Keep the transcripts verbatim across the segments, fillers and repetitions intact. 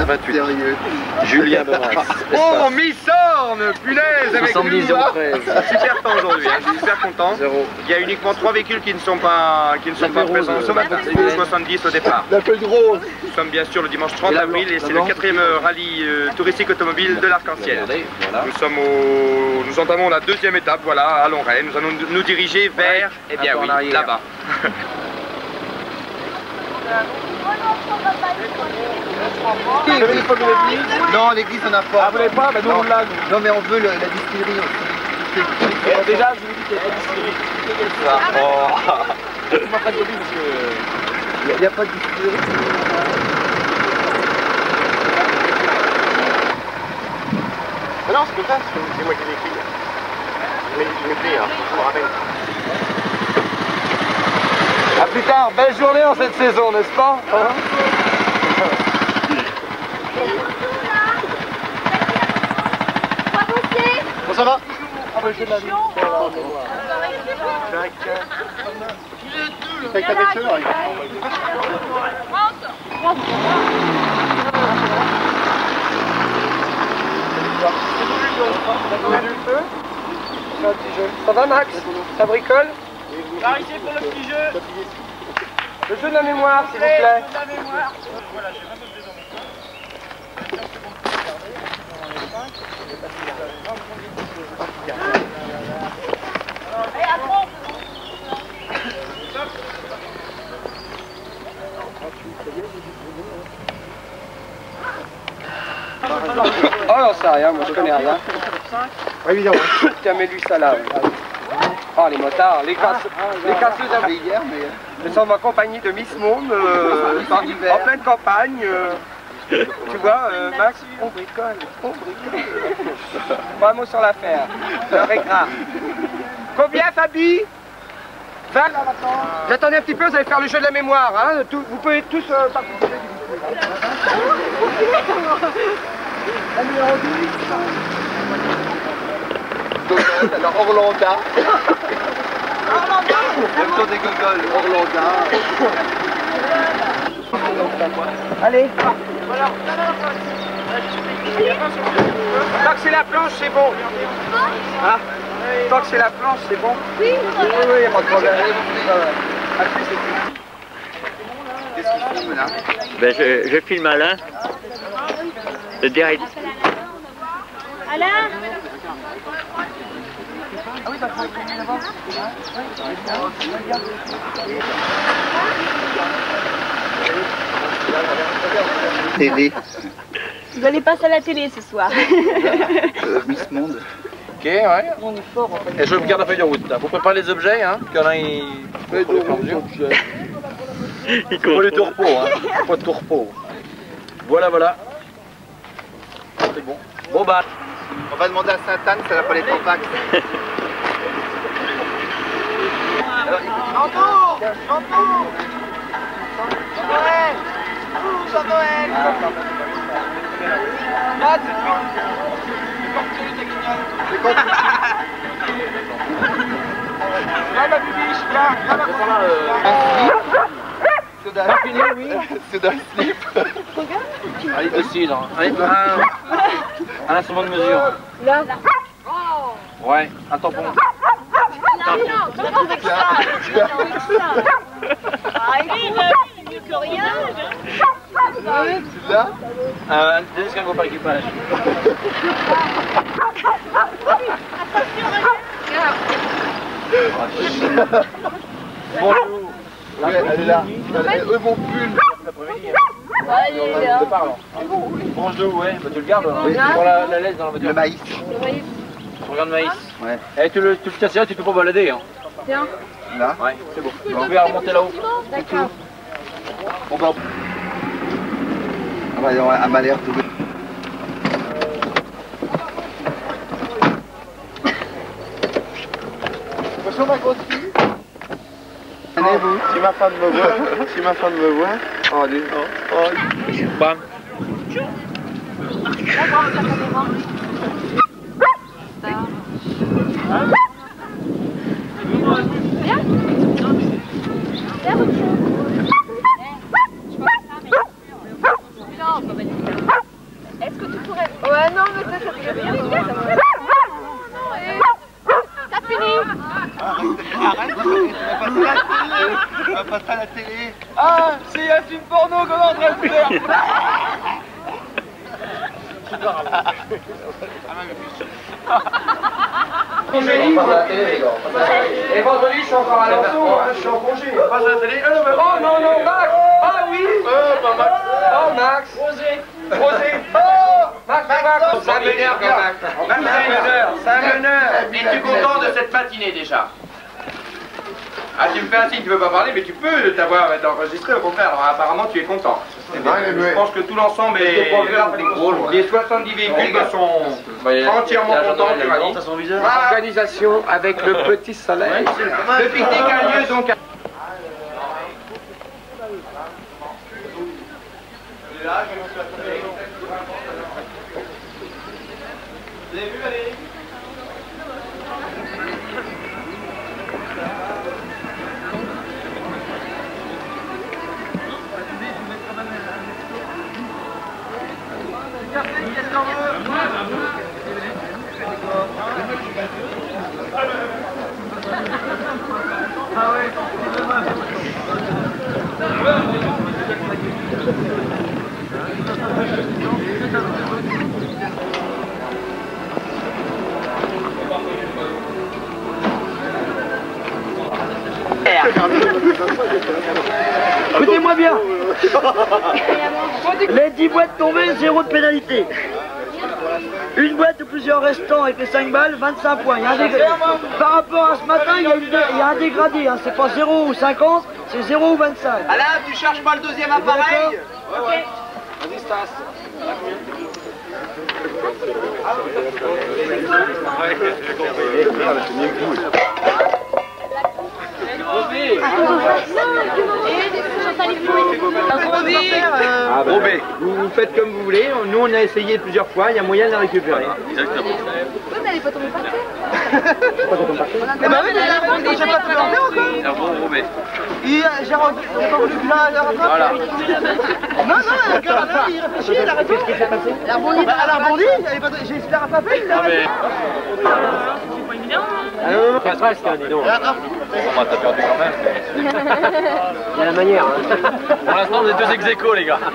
vingt-huit. Sérieux. Julien Bemas. Oh, Missorne, punaise, avec soixante-dix zéro treize. Super temps aujourd'hui, hein, je suis super content. Zéro. Il y a uniquement trois véhicules qui ne sont pas, qui ne sont pas présents. Nous sommes à soixante-dix au départ. La feuille rose. Nous sommes bien sûr le dimanche trente avril et c'est le quatrième rallye euh, touristique automobile de l'Arc-en-Ciel. Voilà. Nous sommes au... Nous entamons la deuxième étape, voilà, à Longray. Nous allons nous diriger vers, eh bien oui, là-bas. Non, l'église on n'a pas. Ah, vous l'avez pas? Bah nous non. on l'a. Non, mais on veut le, la distillerie aussi. Et déjà, je vous dis qu'il n'y a pas de distillerie. Oh. Tu m'as pas de parce que... Il n'y a, a pas de distillerie. Mais non, c'est pas ça, c'est moi qui l'ai écrit. Je l'ai écrit, hein, je me rappelle. A plus tard, belle journée en cette saison, n'est-ce pas, hein? Bon, ça va? Ah bah je l'ai vu. Avec ta belle sœur, avec. Ça va Max? Ça bricole? Par ici pour le petit jeu. Le jeu de la mémoire, s'il vous plaît. Le jeu de la mémoire. Voilà, j'ai vingt-neuf désormais. Oh non, ça rien, moi je connais rien. Oui, évidemment. Tiens, mets-lui ça là. Oh, les motards, les, casse, les casseuses à hier, mais. Nous sommes en compagnie de Miss Monde, euh, en pleine campagne. Euh, tu vois, euh, Max, on bricole, on bricole. Pas un mot sur l'affaire. L'heure est grave. Combien, Fabi? vingt. Vous attendez un petit peu, vous allez faire le jeu de la mémoire. Hein. Tout, vous pouvez tous euh, participer. La numéro dix. Gogol, alors Orlanda. Orlanda. Même temps des gogoles, Orlanda. Allez. Tant que c'est la planche, c'est bon. Hein? Tant que c'est la planche, c'est bon. Oui, oui, oui, il n'y a pas de problème. Qu'est-ce qu'ils font là? Ben, je, je filme Alain. Le direct. Alain. Télé. Vous allez passer à la télé ce soir. Euh, Miss Monde. Ok, ouais. On est fort en fait. Et je regarde la feuille de route. Là. Faut préparer les objets, hein. Qu'il y en a, ils... Feuille de route, objet. Il faut pas les tourpeaux, hein. Pas de tourpeaux. Voilà, voilà. C'est bon. Bon bah. On va demander à Sainte-Anne, ça va pas les Propax. Alors, Jean-Noël, Jean-Noël, Jean-Noël. Matt, c'est con. là ma bibiche, là, là ma C'est d'un slip. Oui. C'est d'un slip. Allez, aussi, là. Allez, un, un instrument de mesure. Là. Ouais, un tampon. Non, non, non, avec ça. Avec ça. Ah, il est mieux que rien. C'est là. Euh, deux escargots par équipage. Bonjour. Ouais, elle est là. Elle, eux vont plus. Allez, là. Bonjour, ouais, bah, tu le gardes. Oui. Pour la, la laisse dans la voiture. Le maïs. Tu regardes le maïs. Ouais. Eh, tu le, tu le tiens là, tu peux pas balader. Hein. Tiens. Là. Ouais, c'est bon. Tu peux remonter là-haut. D'accord. Bon, bah. Ah bah, elle m'a l'air tout. Bonjour ma grosse fille. Allez-vous. Si ma femme me voit, si ma femme me voit. Oh, allez. Oh, oh. Bam. Non, pas mal. On va passer à la télé. Ah, c'est un film porno qu'on est en train de faire. Et vendredi, je suis encore à Lançon, je suis en congé. Passe à la télé. Oh non, non, Max. Ah oui. Oh, Max. Rosé. Rosé. Oh, Max, Max. Ça m'énerve, Max. C'est un meneur. C'est un meneur. Es-tu content de cette matinée déjà? Ah, tu me fais un signe, tu veux pas parler, mais tu peux t'avoir enregistré, au contraire. Alors, apparemment, tu es content. Je pense que tout l'ensemble est... Les soixante-dix véhicules sont entièrement contents, tu m'as dit. Organisation avec le petit soleil. Le pique-nique a lieu donc à... Vous avez vu, Valérie? Écoutez-moi bien. Les dix boîtes tombées, zéro de pénalité. Une boîte de plusieurs restants avec les cinq balles, vingt-cinq points. Il y a un dég... Par rapport à ce matin, il y a, une dé... il y a un dégradé. Hein. C'est pas zéro ou cinquante, c'est zéro ou vingt-cinq. Alain, tu cherches pas le deuxième appareil? Ouais, ouais. Vas-y, Stas. Ah, bon, ben, vous, vous faites comme vous voulez. Nous, on a essayé plusieurs fois. Il y a moyen de la récupérer. Exactement. Oui, mais elle n'est pas tombée par terre. Eh ben oui, mais la ronde, j'ai pas tombé encore. Ah bon, bon, ben. J'ai pas voulu que la la rattrape. Voilà. Non, non, le gars, il réfléchit, il a répondu. Qu'est-ce qui s'est passé? Elle a rebondi, elle a rebondi, j'ai essayé de la rattraper, il l'a rattrapé. Ah non, non, pas stress, dis donc. Bon, t'as perdu quand même. Il y a la manière. Hein. Pour l'instant, vous êtes deux ex-aequo, les gars.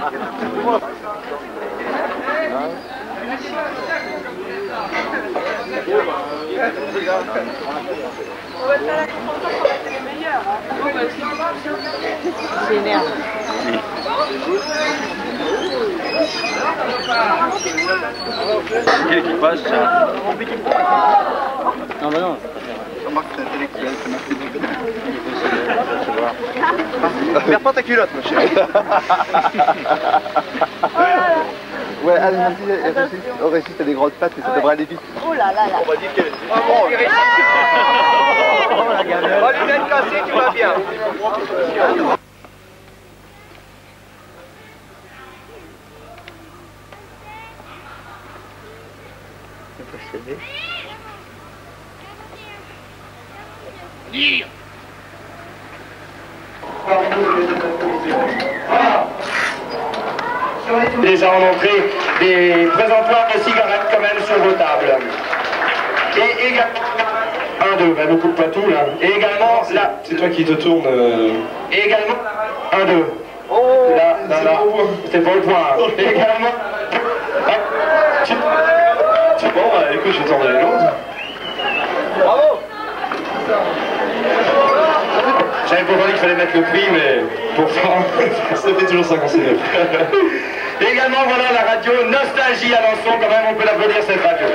C'est énerve. Quel équipage, ça? Non, bah non. Remarque, c'est intellectuel, c'est marqué dessus. Perds pas ta culotte, ma chérie. Ouais, allez, merci. Au récit, t'as des grandes pattes et ça devrait aller vite. Oh là là là. On va dire qu'elle est... Oh bon, il réussit. Oh, lunette cassée, tu vas bien. Déjà en entrée, des présentoirs de cigarettes quand même sur vos tables. Et également... Un, deux, ben ne coupe pas tout là. Et également, là... C'est toi qui te tournes... Euh... Et également... Un, deux. Oh, là, là, là. C'était pas le point. Et également... Ah, tu... tu... Bon, bah écoute, je vais t'en donner l'autre. Bravo. J'avais pas dit qu'il fallait mettre le prix, mais pour faire, ça fait toujours cinquante-neuf. Et également, voilà la radio Nostalgie à Lançon, quand même, on peut l'applaudir cette radio.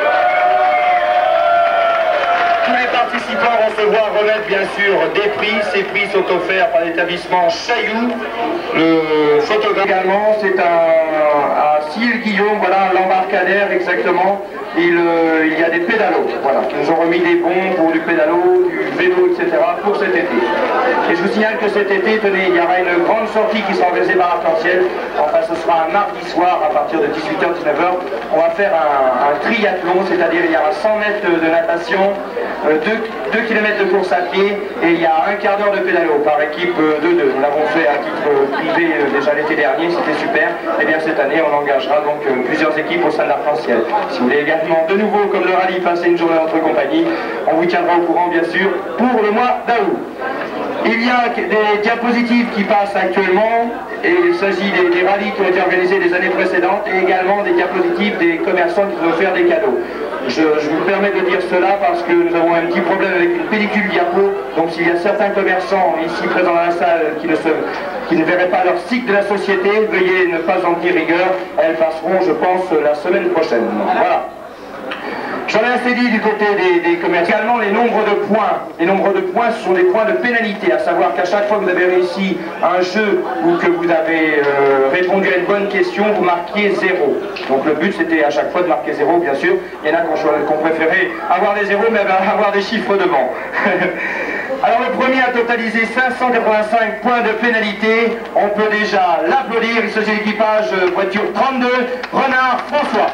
Tous les participants vont se voir remettre, bien sûr, des prix. Ces prix sont offerts par l'établissement Chailloux. Le photographe également, c'est à Cille Guillaume, voilà, l'embarcadère exactement. Il, euh, il y a des pédalos, voilà. Ils nous ont remis des bons pour du pédalo, du vélo, et cetera pour cet été. Et je vous signale que cet été, tenez, il y aura une grande sortie qui sera organisée par Arc-en-Ciel. Enfin, ce sera un mardi soir à partir de dix-huit heures dix-neuf heures. On va faire un, un triathlon, c'est-à-dire il y aura cent mètres de natation, deux kilomètres de course à pied et il y a un quart d'heure de pédalo par équipe de deux. Nous l'avons fait à titre privé déjà l'été dernier, c'était super. Et bien cette année, on engagera donc plusieurs équipes au sein de l'Arc-en-Ciel. Si vous voulez également de nouveau, comme le rallye, passer une journée entre compagnie, on vous tiendra au courant bien sûr pour le mois d'août. Il y a des diapositives qui passent actuellement et il s'agit des, des rallyes qui ont été organisés les années précédentes et également des diapositives des commerçants qui nous ont offert des cadeaux. Je, je vous permets de dire cela parce que nous avons un petit problème avec une pellicule diapo, donc s'il y a certains commerçants ici présents dans la salle qui ne, se, qui ne verraient pas leur cycle de la société, veuillez ne pas en dire rigueur, elles passeront je pense la semaine prochaine. Voilà. J'en ai assez dit du côté des, des commerçants. Également les nombres de points. Les nombres de points, ce sont des points de pénalité, à savoir qu'à chaque fois que vous avez réussi un jeu ou que vous avez euh, répondu à une bonne question, vous marquiez zéro. Donc le but c'était à chaque fois de marquer zéro, bien sûr. Il y en a qui ont, ont préféré avoir des zéros, mais avoir des chiffres devant. Alors le premier a totalisé cinq cent quatre-vingt-cinq points de pénalité. On peut déjà l'applaudir. Il s'agit de l'équipage voiture trente-deux, Renard François.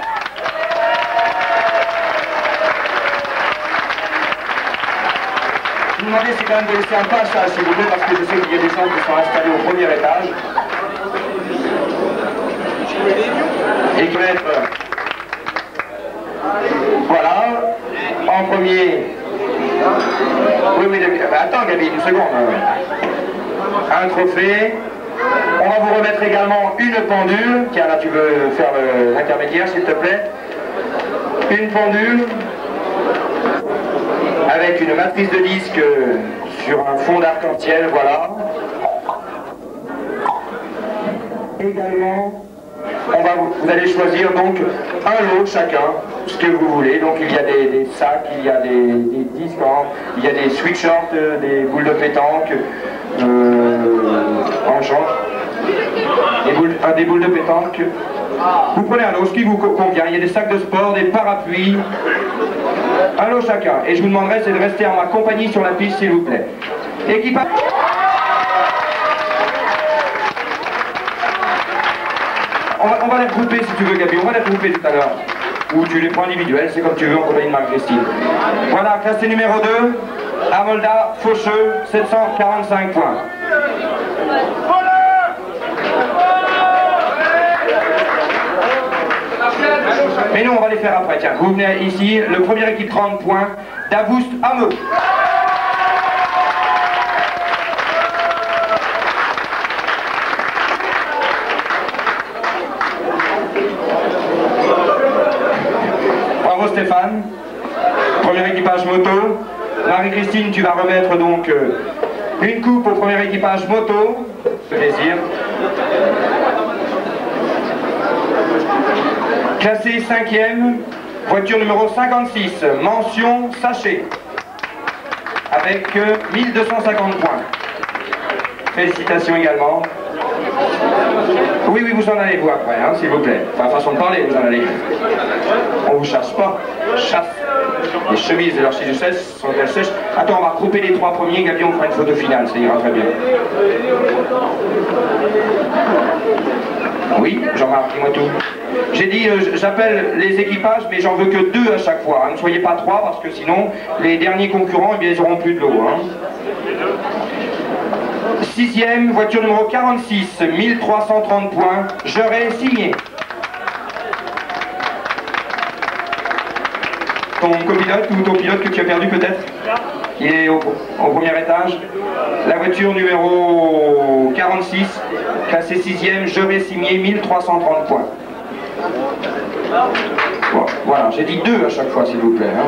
Je vous demandais c'est quand même de laisser un passage s'il vous plaît parce que je sais qu'il y a des gens qui sont installés au premier étage et qui vont être voilà en premier. Oui mais attends Gabi une seconde. Un trophée. On va vous remettre également une pendule. Tiens là tu veux faire l'intermédiaire s'il te plaît. Une pendule avec une matrice de disque sur un fond d'arc-en-ciel, voilà. Également, on va, vous allez choisir donc un lot chacun, ce que vous voulez. Donc il y a des, des sacs, il y a des, des disques, hein, il y a des sweatshirts, des boules de pétanque, euh, en change, des boules, euh, des boules de pétanque. Vous prenez un lot, ce qui vous convient. Il y a des sacs de sport, des parapluies. Un lot chacun. Et je vous demanderai c'est de rester en ma compagnie sur la piste s'il vous plaît. Équipage. On va, on va les regrouper si tu veux Gabi, on va les regrouper tout à l'heure. Ou tu les prends individuels, c'est comme tu veux en compagnie de Marie-Christine. Voilà, classé numéro deux, Amolda Faucheux, sept cent quarante-cinq points. Mais nous on va les faire après, tiens, vous venez ici, le premier équipe trente points, Davoust Hameau. Bravo Stéphane, premier équipage moto. Marie-Christine, tu vas remettre donc euh, une coupe au premier équipage moto, plaisir. Classé cinquième, voiture numéro cinquante-six, mention sachet, avec euh, mille deux cent cinquante points. Félicitations également. Oui, oui, vous en allez vous après, hein, s'il vous plaît. Enfin, façon de parler, vous en allez. On vous chasse pas, chasse. Les chemises de l'archiduchesse sont-elles sèches? Attends, on va regrouper les trois premiers, Gabi, on fera une photo finale, ça ira très bien. Oui, Jean-Marc, dis-moi tout. J'ai dit, euh, j'appelle les équipages, mais j'en veux que deux à chaque fois. Hein. Ne soyez pas trois, parce que sinon, les derniers concurrents, eh bien, ils n'auront plus de l'eau. Hein. Sixième, voiture numéro quarante-six, mille trois cent trente points, j'aurais signé. Ton copilote ou ton pilote que tu as perdu peut-être? Il est au, au premier étage. La voiture numéro quarante-six, classée sixième, j'aurais signé mille trois cent trente points. Bon, voilà, j'ai dit deux à chaque fois s'il vous plaît. Hein.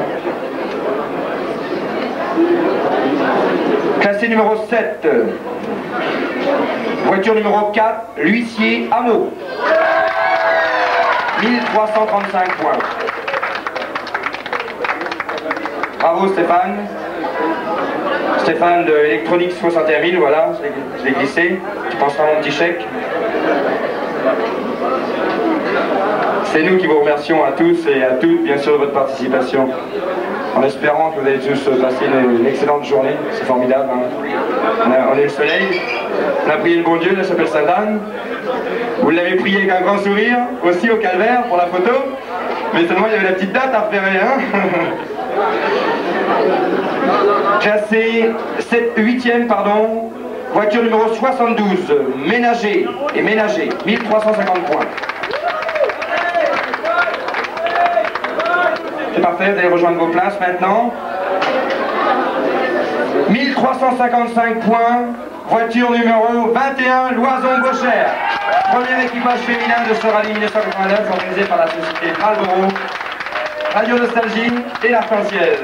Classé numéro sept, voiture numéro quatre, l'huissier Hameau, mille trois cent trente-cinq points. Bravo Stéphane. Stéphane de Electronics soixante et un mille, voilà, je l'ai glissé. Tu penseras à mon petit chèque. C'est nous qui vous remercions à tous et à toutes, bien sûr, de votre participation. En espérant que vous allez tous passer une, une excellente journée. C'est formidable. Hein. On, a, on est le soleil, on a prié le bon Dieu, la chapelle Sainte-Anne. Vous l'avez prié avec un grand sourire, aussi au calvaire pour la photo. Mais seulement il y avait la petite date à repérer, hein. Classé huitième, pardon, voiture numéro soixante-douze, ménager et ménager, mille trois cent cinquante points. C'est parfait, vous allez rejoindre vos places maintenant. mille trois cent cinquante-cinq points, voiture numéro vingt et un, Loison-Gauchère. Premier équipage féminin de ce rallye mille neuf cent quatre-vingt-neuf organisé par la société Marlboro, Radio Nostalgie et l'Arc-en-Ciel.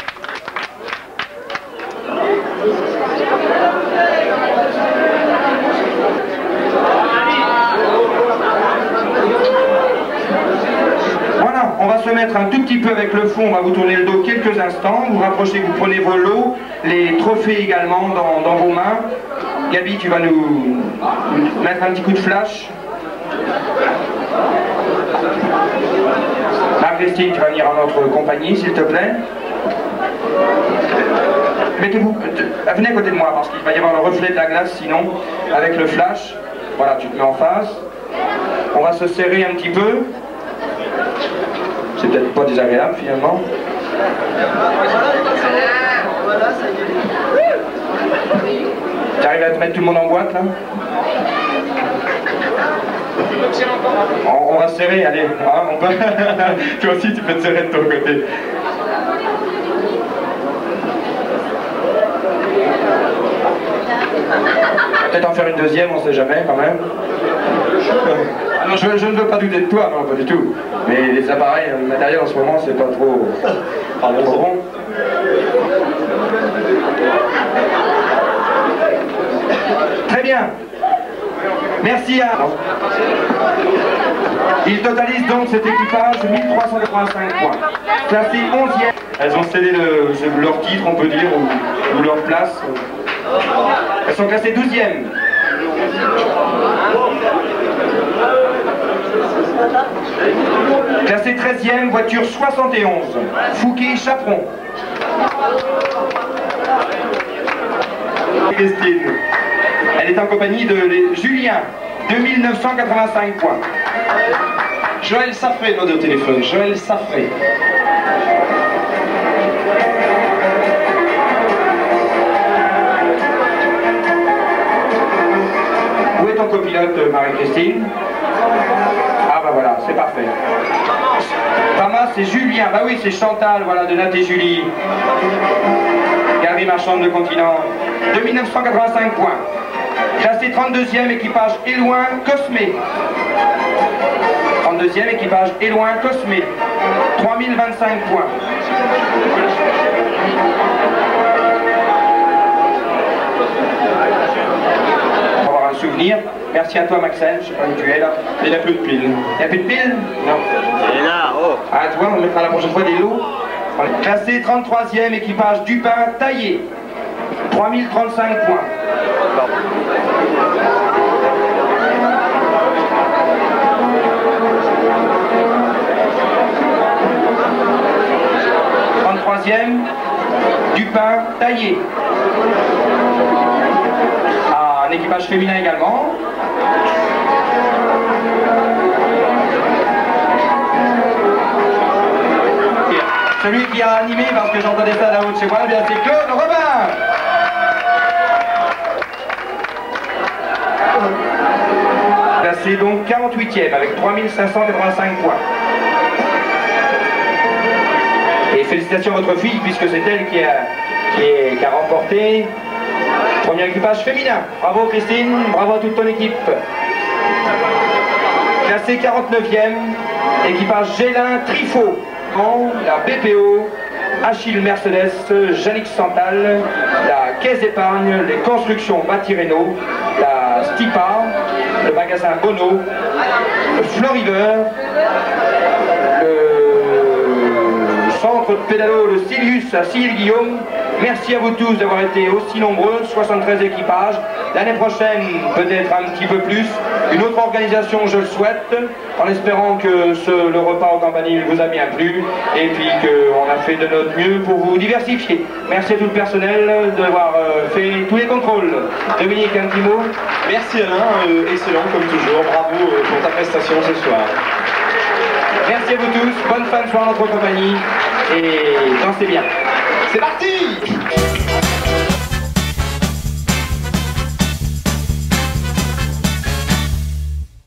Voilà, on va se mettre un tout petit peu avec le fond, on va vous tourner le dos quelques instants, vous rapprochez, vous prenez vos lots, les trophées également dans, dans vos mains. Gabi, tu vas nous mettre un petit coup de flash. Marie-Christine, tu vas venir en notre compagnie, s'il te plaît. Mettez-vous, venez à côté de moi, parce qu'il va y avoir le reflet de la glace, sinon, avec le flash. Voilà, tu te mets en face. On va se serrer un petit peu. C'est peut-être pas désagréable, finalement. Tu arrives à te mettre tout le monde en boîte, là? On, on va se serrer, allez. Hein, on peut... Toi aussi, tu peux te serrer de ton côté. Peut-être en faire une deuxième, on sait jamais, quand même. Ah non, je, je ne veux pas douter de toi, non, pas du tout. Mais les appareils, le matériel en ce moment, c'est pas trop... pas trop bon. Très bien. Merci à... Il totalise donc cet équipage mille trois cent quatre-vingt-cinq points. Classé onzième. Elles ont cédé le, leur titre, on peut dire, ou, ou leur place. Elles sont classées douzième. Classé treizième, voiture soixante et onze. Fouquet-Chaperon. Christine. Elle est en compagnie de Julien, deux mille neuf cent quatre-vingt-cinq points. Joël Saffré, nom de téléphone, Joël Saffré. Où est ton copilote, Marie-Christine? Ah bah voilà, c'est parfait. Thomas, c'est Julien, bah oui, c'est Chantal, voilà, de Nat et Julie. Galerie marchande de Continent, deux mille neuf cent quatre-vingt-cinq points. Classé trente-deuxième, équipage Éloin Cosmé. trente-deuxième, équipage Éloin Cosmé. trois mille vingt-cinq points. On va avoir un souvenir. Merci à toi, Maxime. Je sais pas où tu es là. Il n'y a plus de piles. Il n'y a plus de piles? Non. Il est là, oh. Ah, toi, on mettra la prochaine fois des lots. Classé trente-troisième, équipage Dupin Taillé. trois mille trente-cinq points. trente-troisième, Dupin Taillé. Ah, un équipage féminin également. Celui qui a animé, parce que j'entendais ça là-haut de chez moi, bien c'est Claude Robin. Classé donc quarante-huitième avec trois mille cinq cent quatre-vingt-cinq points. Et félicitations à votre fille, puisque c'est elle qui a, qui, est, qui a remporté le premier équipage féminin. Bravo Christine, bravo à toute ton équipe. Classé quarante-neuvième, équipage Gélin Trifot. La B P O, Achille Mercedes, Janix Santal, la Caisse d'épargne, les constructions Bâti-Rénault, la Stipa, le magasin Bono, le Floriver, le centre de pédalo, le Silius à Sille-Guillaume, Merci à vous tous d'avoir été aussi nombreux, soixante-treize équipages. L'année prochaine, peut-être un petit peu plus. Une autre organisation, je le souhaite, en espérant que ce, le repas au campanile vous a bien plu et puis qu'on a fait de notre mieux pour vous diversifier. Merci à tout le personnel d'avoir euh, fait tous les contrôles. Dominique, un petit mot? Merci Alain, euh, excellent comme toujours. Bravo euh, pour ta prestation ce soir. Merci à vous tous, bonne fin de soirée en notre compagnie et dansez bien. C'est parti!